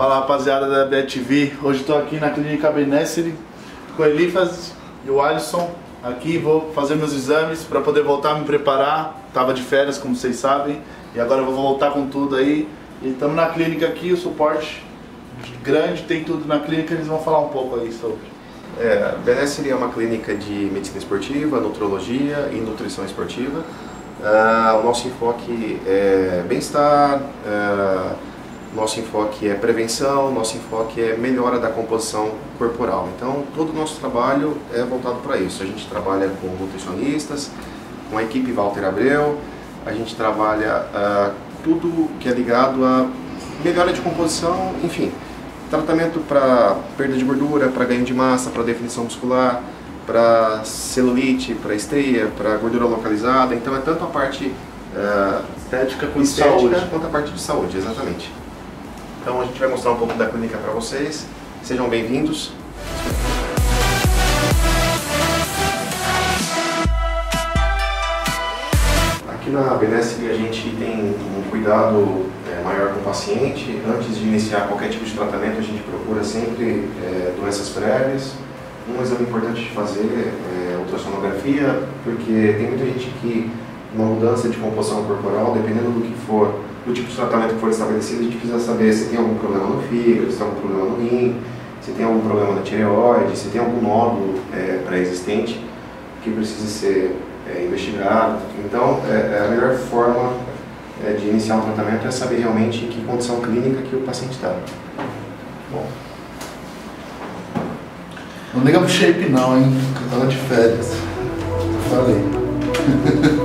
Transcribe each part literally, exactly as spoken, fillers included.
Fala rapaziada da B T V, hoje estou aqui na Clínica Benessere com o Elifas e o Alisson. Aqui vou fazer meus exames para poder voltar a me preparar. Tava de férias, como vocês sabem, e agora eu vou voltar com tudo aí. E estamos na clínica aqui, o suporte grande, tem tudo na clínica, eles vão falar um pouco aí sobre. É, a Benessere é uma clínica de medicina esportiva, nutrologia e nutrição esportiva. Uh, o nosso enfoque é bem-estar, uh, nosso enfoque é prevenção, nosso enfoque é melhora da composição corporal. Então, todo o nosso trabalho é voltado para isso. A gente trabalha com nutricionistas, com a equipe Walter Abreu, a gente trabalha uh, tudo que é ligado a melhora de composição, enfim, tratamento para perda de gordura, para ganho de massa, para definição muscular, para celulite, para estria, para gordura localizada. Então é tanto a parte uh, estética quanto estética, saúde. quanto a parte de saúde, exatamente. Então a gente vai mostrar um pouco da clínica para vocês. Sejam bem-vindos. Aqui na Benessere a gente tem um cuidado é, maior com o paciente. Antes de iniciar qualquer tipo de tratamento, a gente procura sempre é, doenças prévias. Um exame importante de fazer é a ultrassonografia, porque tem muita gente que, uma mudança de composição corporal, dependendo do que for, do tipo de tratamento que for estabelecido, a gente precisa saber se tem algum problema no fígado, se tem algum problema no rim, se tem algum problema na tireoide, se tem algum nódulo é, pré-existente que precisa ser é, investigado. Então, é, a melhor forma é, de iniciar um tratamento é saber realmente em que condição clínica que o paciente está. Bom. Não liga pro shape não, hein? Eu tava de férias. Eu falei.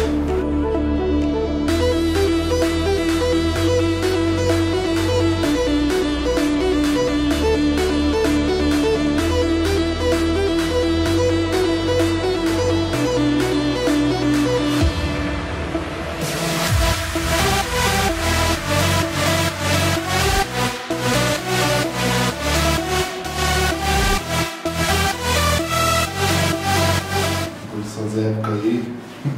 Essas épocas aí.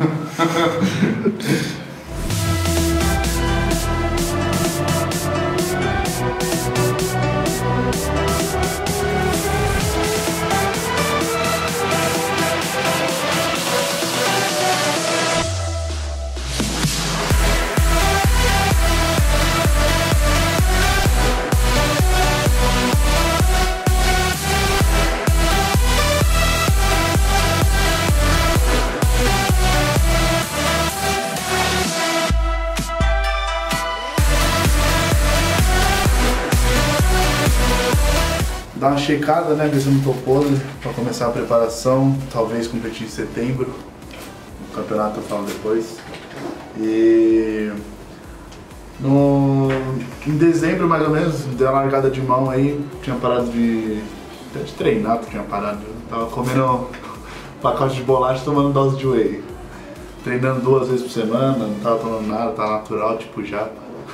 Dar uma checada, né, ver se eu não tô podre, pra começar a preparação, talvez competir em setembro, o campeonato eu falo depois. E no, em dezembro mais ou menos, dei uma largada de mão aí, tinha parado de, até de treinar, tinha parado, tava comendo pacote de bolacha e tomando dose de whey. Treinando duas vezes por semana, não tava tomando nada, tava natural, tipo japa.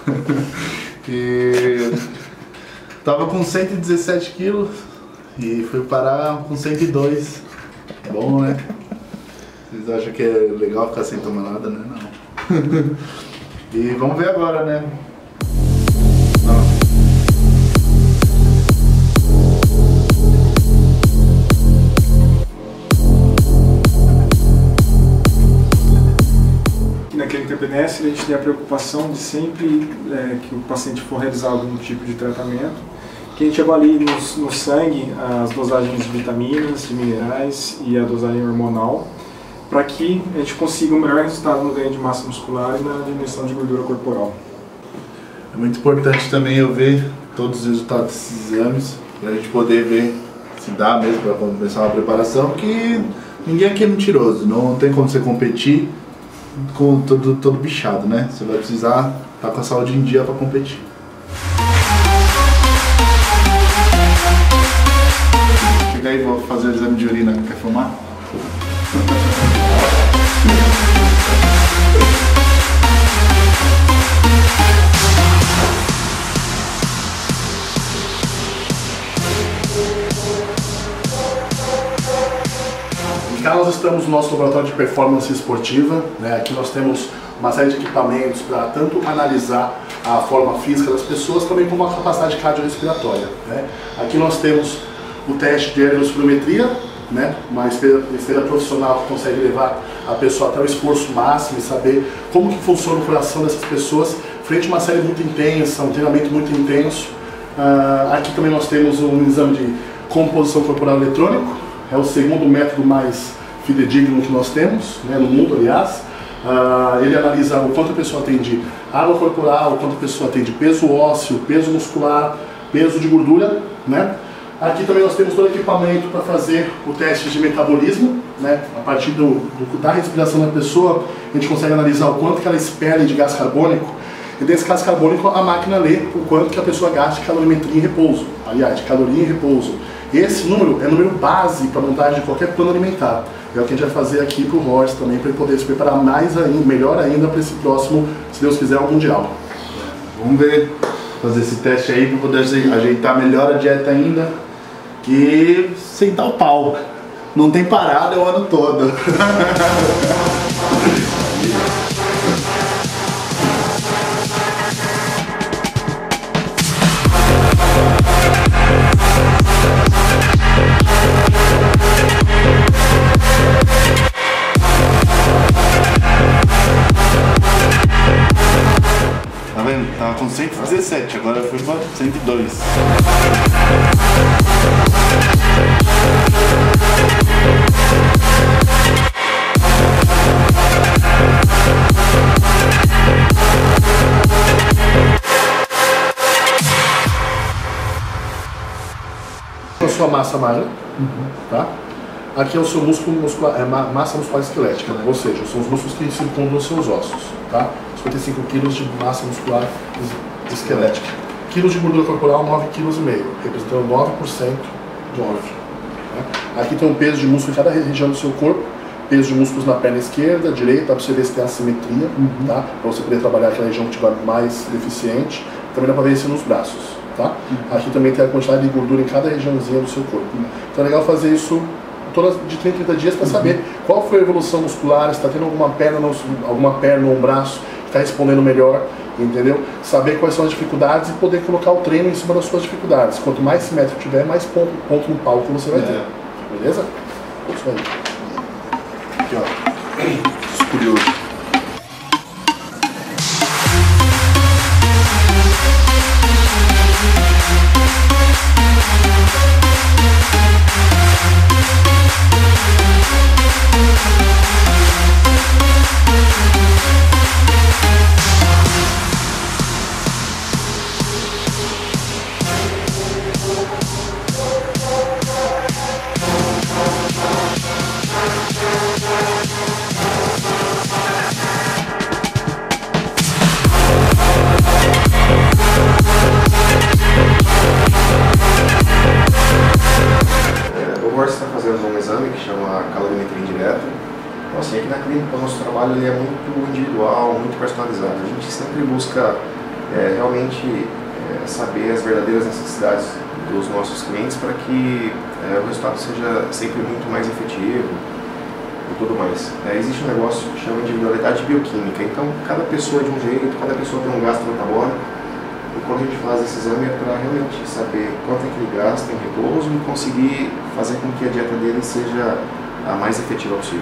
E tava com cento e dezessete quilos e fui parar com cento e dois. Bom, né? Vocês acham que é legal ficar sem tomar nada, né? Não. E vamos ver agora, né? Na Clínica Benessere a gente tem a preocupação de sempre é, que o paciente for realizar algum tipo de tratamento, que a gente avalie no, no sangue as dosagens de vitaminas, de minerais e a dosagem hormonal, para que a gente consiga um melhor resultado no ganho de massa muscular e na diminuição de gordura corporal. É muito importante também eu ver todos os resultados desses exames, para a gente poder ver se dá mesmo para começar uma preparação, que ninguém aqui é mentiroso, não tem como você competir com todo, todo bichado, né? Você vai precisar estar com a saúde em dia para competir. Chega aí, vou fazer o exame de urina. Quer filmar? Cá nós estamos no nosso laboratório de performance esportiva, né? Aqui nós temos uma série de equipamentos para tanto analisar a forma física das pessoas, também como a capacidade cardiorrespiratória, né? Aqui nós temos o teste de ergospirometria, né? Uma esteira, esteira profissional que consegue levar a pessoa até o esforço máximo e saber como que funciona o coração dessas pessoas frente a uma série muito intensa, um treinamento muito intenso. Uh, aqui também nós temos um exame de composição corporal eletrônico, é o segundo método mais fidedigno que nós temos, né, no mundo, aliás. Uh, ele analisa o quanto a pessoa tem de água corporal, o quanto a pessoa tem de peso ósseo, peso muscular, peso de gordura, né? Aqui também nós temos todo o equipamento para fazer o teste de metabolismo, né? A partir do, do, da respiração da pessoa, a gente consegue analisar o quanto que ela expele de gás carbônico, e desse gás carbônico a máquina lê o quanto que a pessoa gasta de calorimetria em repouso, aliás, de caloria em repouso. Esse número é o número base para a montagem de qualquer plano alimentar. É o que a gente vai fazer aqui para o Horst também, para ele poder se preparar mais ainda, melhor ainda para esse próximo, se Deus quiser, o Mundial. Vamos ver, fazer esse teste aí para poder ajeitar melhor a dieta ainda e sentar o pau. Não tem parada é o ano todo. Tá vendo? Tava com cento e dezessete, agora foi para cento e dois. A sua massa magra, uhum, tá? Aqui é o seu músculo muscular, é massa muscular esquelética, né? Ou seja, são os músculos que circundam os seus ossos, tá? cinquenta e cinco quilos de massa muscular esquelética. Quilos de gordura corporal, nove vírgula cinco quilos, representando nove por cento de óleo. Né? Aqui tem um peso de músculo em cada região do seu corpo, peso de músculos na perna esquerda, direita, para você ver se tem assimetria, uhum, tá? Para você poder trabalhar aquela região que estiver mais deficiente. Também dá para ver isso nos braços, tá? Uhum. Aqui também tem a quantidade de gordura em cada regiãozinha do seu corpo. Uhum. Então é legal fazer isso todas de trinta em trinta dias para, uhum, saber qual foi a evolução muscular, se está tendo alguma perna, alguma perna ou um braço que está respondendo melhor, entendeu? Saber quais são as dificuldades e poder colocar o treino em cima das suas dificuldades. Quanto mais simétrico tiver, mais ponto, ponto no palco você vai, é, ter. Beleza? Isso aí. Aqui, ó. Curioso. Então, assim, aqui na clínica o nosso trabalho ele é muito individual, muito personalizado. A gente sempre busca é, realmente é, saber as verdadeiras necessidades dos nossos clientes para que é, o resultado seja sempre muito mais efetivo e tudo mais. É, existe um negócio que chama individualidade bioquímica, então cada pessoa é de um jeito, cada pessoa tem um gasto metabólico, e quando a gente faz esse exame é para realmente saber quanto é que ele gasta em repouso e conseguir fazer com que a dieta dele seja a mais efetiva possível.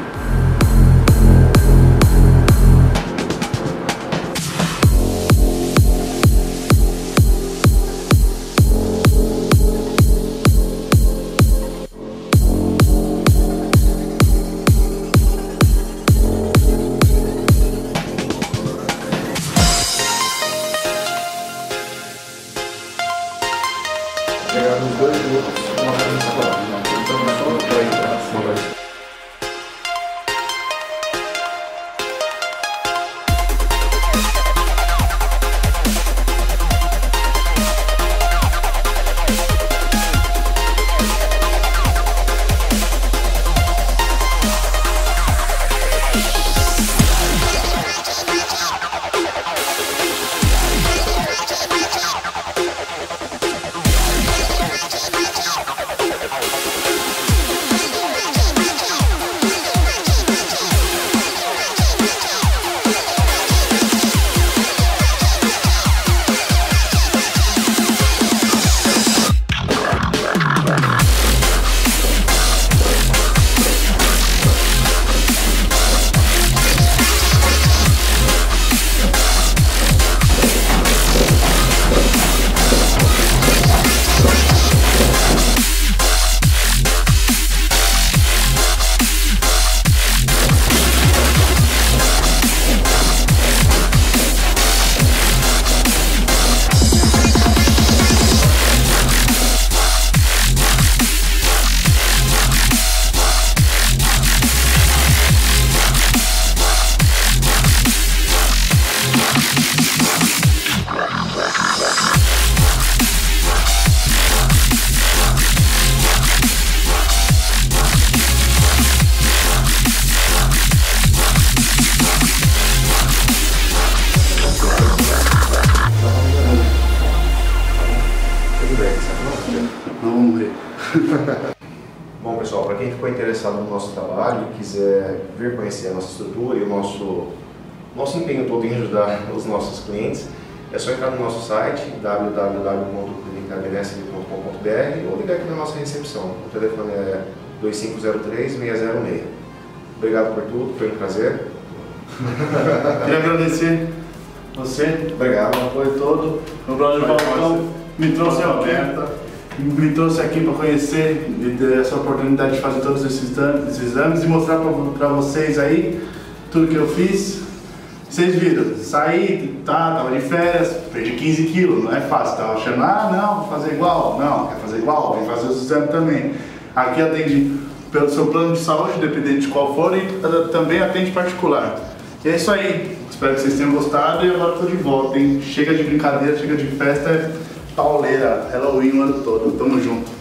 Chegar nos dois minutos, uma cabeça para lá. Então, só para ir para cima. Bom, pessoal, para quem ficou interessado no nosso trabalho e quiser vir conhecer a nossa estrutura e o nosso, nosso empenho todo em ajudar os nossos clientes, é só entrar no nosso site w w w ponto clínica b n s ponto com ponto b r ou ligar aqui na nossa recepção. O telefone é dois cinco zero três, seis zero seis. Obrigado por tudo, foi um prazer. Queria agradecer você, Obrigado. o apoio todo. O brother Falcão me trouxe aberta, me trouxe aqui para conhecer e ter essa oportunidade de fazer todos esses esses exames e mostrar para vocês aí tudo que eu fiz. Vocês viram, saí, tá, tava de férias, perdi quinze quilos, não é fácil, tava achando, ah não, vou fazer igual, não, quer fazer igual, vem fazer os exames também. Aqui atende pelo seu plano de saúde, dependente de qual for, e também atende particular. E é isso aí, espero que vocês tenham gostado e agora tô de volta, hein? Chega de brincadeira, chega de festa, é pauleira, Halloween o ano todo, tamo junto.